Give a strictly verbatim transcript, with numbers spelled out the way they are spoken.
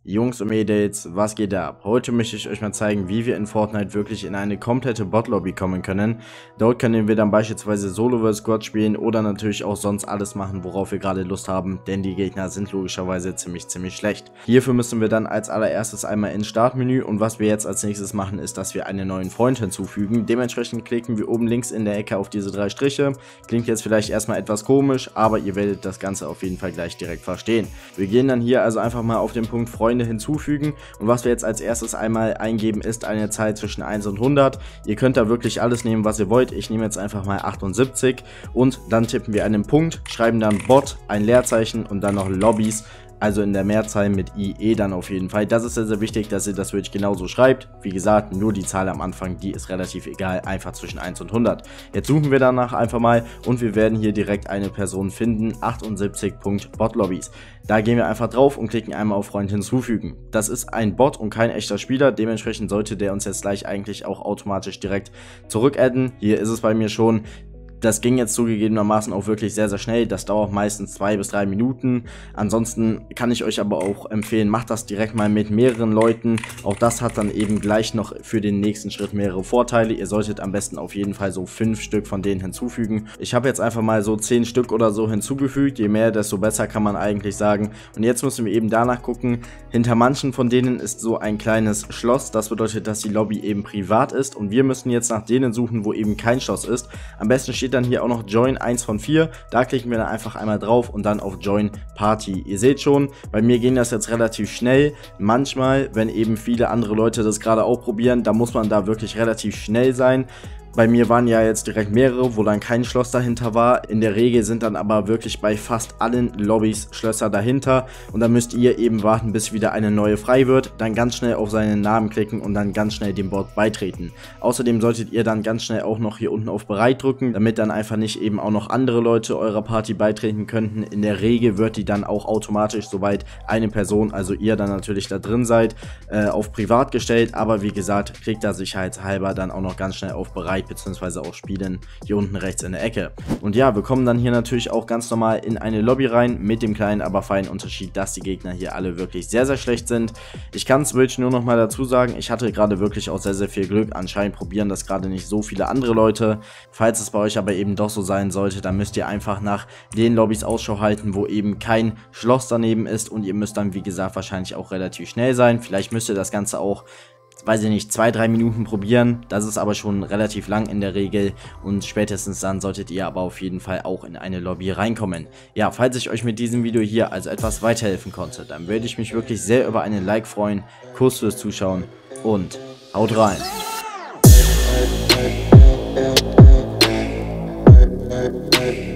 Jungs und Mädels, was geht ab? Heute möchte ich euch mal zeigen, wie wir in Fortnite wirklich in eine komplette Bot-Lobby kommen können. Dort können wir dann beispielsweise Solo versus. Squad spielen oder natürlich auch sonst alles machen, worauf wir gerade Lust haben, denn die Gegner sind logischerweise ziemlich, ziemlich schlecht. Hierfür müssen wir dann als allererstes einmal ins Startmenü und was wir jetzt als nächstes machen, ist, dass wir einen neuen Freund hinzufügen. Dementsprechend klicken wir oben links in der Ecke auf diese drei Striche. Klingt jetzt vielleicht erstmal etwas komisch, aber ihr werdet das Ganze auf jeden Fall gleich direkt verstehen. Wir gehen dann hier also einfach mal auf den Punkt Freunde hinzufügen und was wir jetzt als erstes einmal eingeben ist eine Zahl zwischen eins und hundert. Ihr könnt da wirklich alles nehmen, was ihr wollt. Ich nehme jetzt einfach mal achtundsiebzig und dann tippen wir einen Punkt, schreiben dann Bot, ein Leerzeichen und dann noch Lobbys. Also in der Mehrzahl mit I E dann auf jeden Fall. Das ist sehr, sehr wichtig, dass ihr das wirklich genauso schreibt. Wie gesagt, nur die Zahl am Anfang, die ist relativ egal, einfach zwischen eins und hundert. Jetzt suchen wir danach einfach mal und wir werden hier direkt eine Person finden, achtundsiebzig Bot-Lobbys. Da gehen wir einfach drauf und klicken einmal auf Freund hinzufügen. Das ist ein Bot und kein echter Spieler, dementsprechend sollte der uns jetzt gleich eigentlich auch automatisch direkt zurückadden. Hier ist es bei mir schon. Das ging jetzt zugegebenermaßen auch wirklich sehr, sehr schnell. Das dauert meistens zwei bis drei Minuten. Ansonsten kann ich euch aber auch empfehlen, macht das direkt mal mit mehreren Leuten. Auch das hat dann eben gleich noch für den nächsten Schritt mehrere Vorteile. Ihr solltet am besten auf jeden Fall so fünf Stück von denen hinzufügen. Ich habe jetzt einfach mal so zehn Stück oder so hinzugefügt. Je mehr, desto besser, kann man eigentlich sagen. Und jetzt müssen wir eben danach gucken. Hinter manchen von denen ist so ein kleines Schloss. Das bedeutet, dass die Lobby eben privat ist. Und wir müssen jetzt nach denen suchen, wo eben kein Schloss ist. Am besten steht dann hier auch noch Join eins von vier. Da klicken wir dann einfach einmal drauf und dann auf Join Party. Ihr seht schon, bei mir ging das jetzt relativ schnell. Manchmal, wenn eben viele andere Leute das gerade auch probieren, da muss man da wirklich relativ schnell sein. Bei mir waren ja jetzt direkt mehrere, wo dann kein Schloss dahinter war. In der Regel sind dann aber wirklich bei fast allen Lobbys Schlösser dahinter. Und dann müsst ihr eben warten, bis wieder eine neue frei wird. Dann ganz schnell auf seinen Namen klicken und dann ganz schnell dem Bot beitreten. Außerdem solltet ihr dann ganz schnell auch noch hier unten auf Bereit drücken, damit dann einfach nicht eben auch noch andere Leute eurer Party beitreten könnten. In der Regel wird die dann auch automatisch, sobald eine Person, also ihr dann natürlich da drin seid, äh, auf Privat gestellt. Aber wie gesagt, klickt da sicherheitshalber dann auch noch ganz schnell auf Bereit beziehungsweise auch spielen, hier unten rechts in der Ecke. Und ja, wir kommen dann hier natürlich auch ganz normal in eine Lobby rein, mit dem kleinen, aber feinen Unterschied, dass die Gegner hier alle wirklich sehr, sehr schlecht sind. Ich kann es wirklich nur noch mal dazu sagen, ich hatte gerade wirklich auch sehr, sehr viel Glück. Anscheinend probieren das gerade nicht so viele andere Leute. Falls es bei euch aber eben doch so sein sollte, dann müsst ihr einfach nach den Lobbys Ausschau halten, wo eben kein Schloss daneben ist und ihr müsst dann, wie gesagt, wahrscheinlich auch relativ schnell sein. Vielleicht müsst ihr das Ganze auch, weiß ich nicht, zwei, drei Minuten probieren. Das ist aber schon relativ lang in der Regel und spätestens dann solltet ihr aber auf jeden Fall auch in eine Lobby reinkommen. Ja, falls ich euch mit diesem Video hier also etwas weiterhelfen konnte, dann würde ich mich wirklich sehr über einen Like freuen. Kuss fürs Zuschauen und haut rein! Hey, hey, hey.